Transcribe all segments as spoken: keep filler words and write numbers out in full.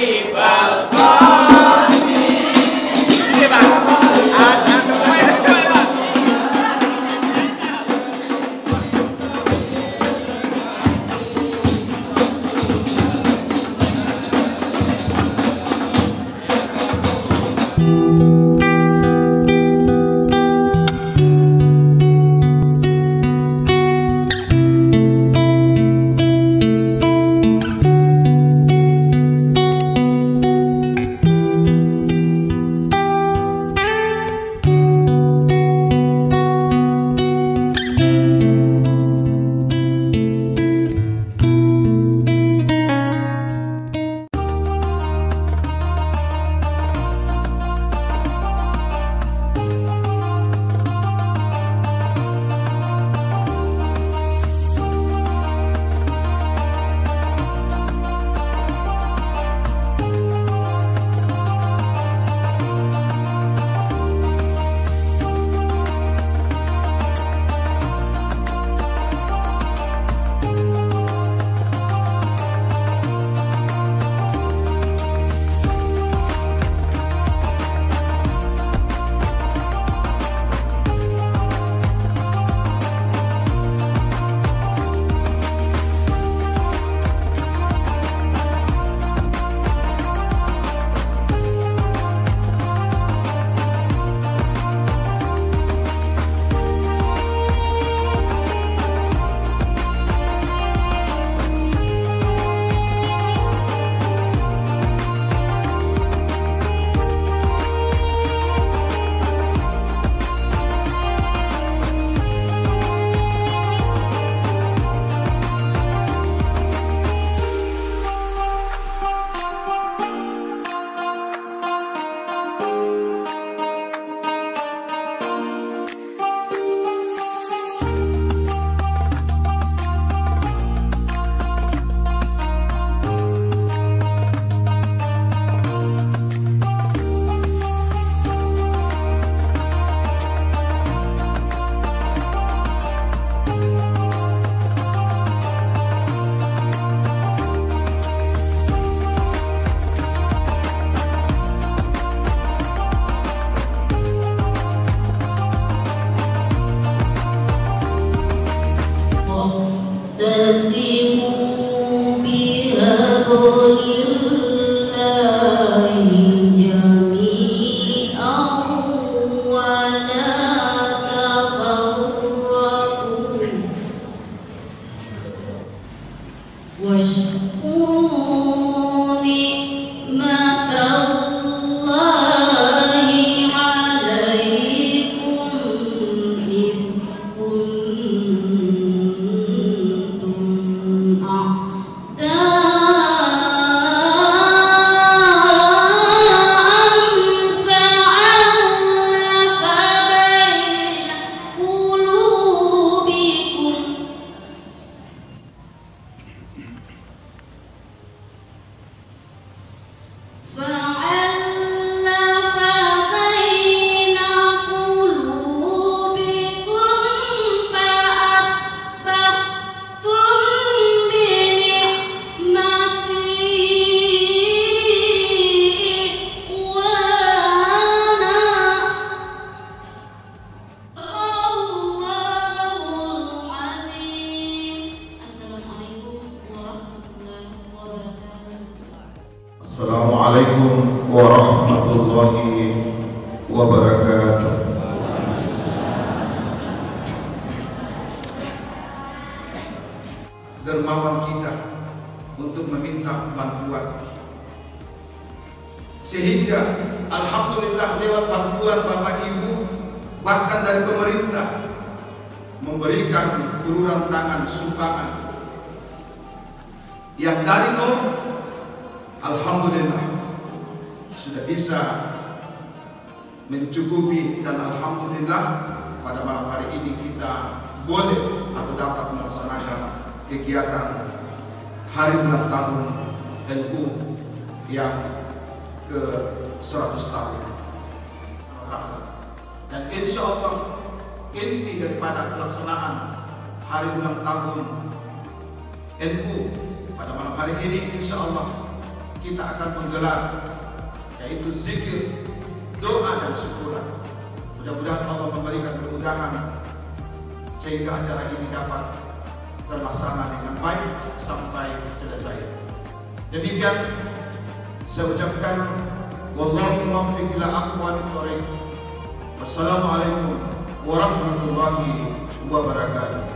Assalamualaikum warahmatullahi wabarakatuh. Dermawan kita untuk meminta bantuan, sehingga alhamdulillah lewat bantuan Bapak Ibu bahkan dari pemerintah memberikan uluran tangan sumbangan yang dari nol, alhamdulillah sudah bisa mencukupi, dan alhamdulillah pada malam hari ini kita boleh atau dapat melaksanakan kegiatan hari ulang tahun N U yang ke seratus tahun. Dan insya Allah inti daripada pelaksanaan hari ulang tahun N U pada malam hari ini insya Allah kita akan menggelar, yaitu zikir, doa dan syukuran. Mudah-mudahan Allah memberikan kemudahan sehingga acara ini dapat terlaksana dengan baik sampai selesai. Demikian saya ucapkan wallahu muwaffiq ila aqwamit thoriq. Wassalamualaikum warahmatullahi wabarakatuh.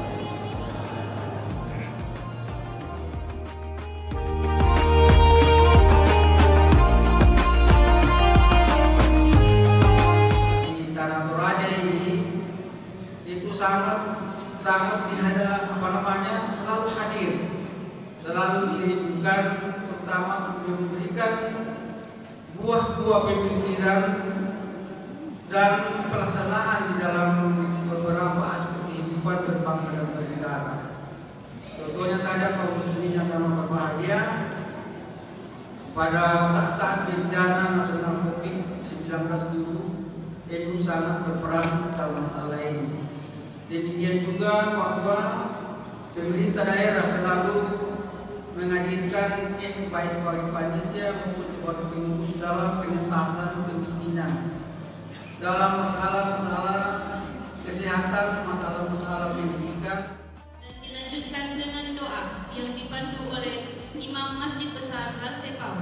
sangat sangat dihadap apa namanya selalu hadir, selalu dirindukan, terutama untuk memberikan buah-buah pemikiran dan pelaksanaan di dalam beberapa aspek kehidupan berbangsa dan bernegara. Contohnya saja kaum muslimin yang sangat berbahagia pada saat-saat bencana nasional COVID sembilan belas dulu, itu sangat berperan dalam masalah ini. Demikian juga bahwa pemerintah daerah selalu menghadirkan M P A I sebagai panitia maupun sebagai pengurus dalam pengentasan kemiskinan, dalam masalah-masalah kesehatan, masalah-masalah pendidikan. Dan dilanjutkan dengan doa yang dipandu oleh Imam Masjid Besar Lantepau.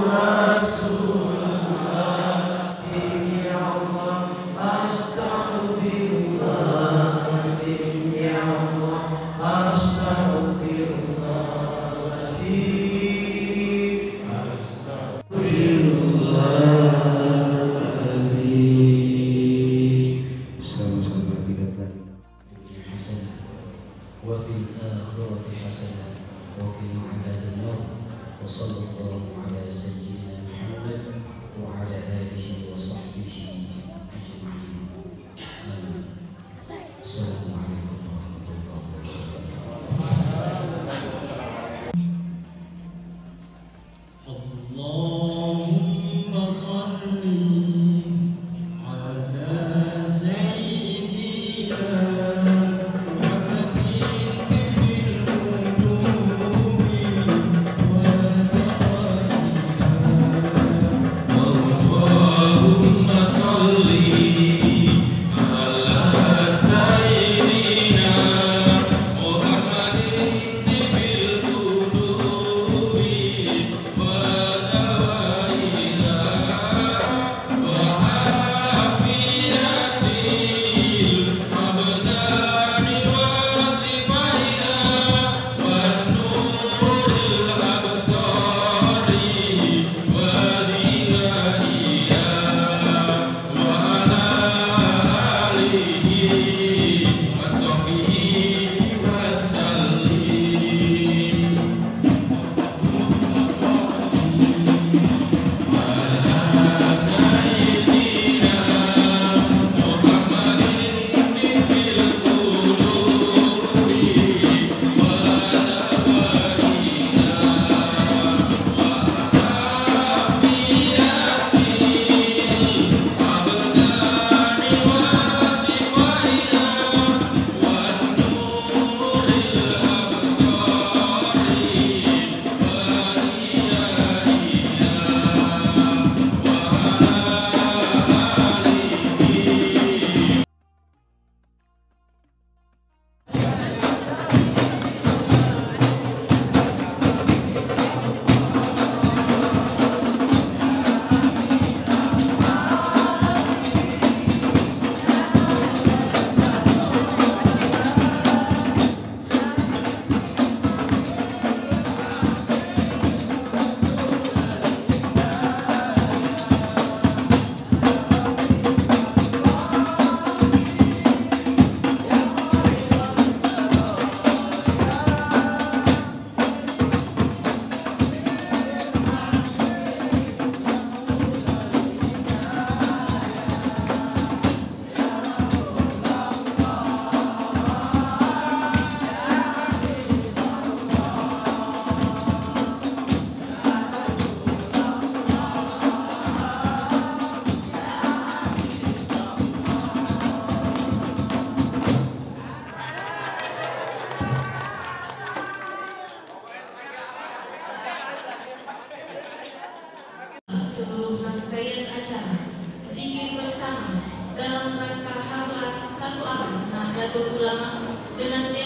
Astagfirullah dengan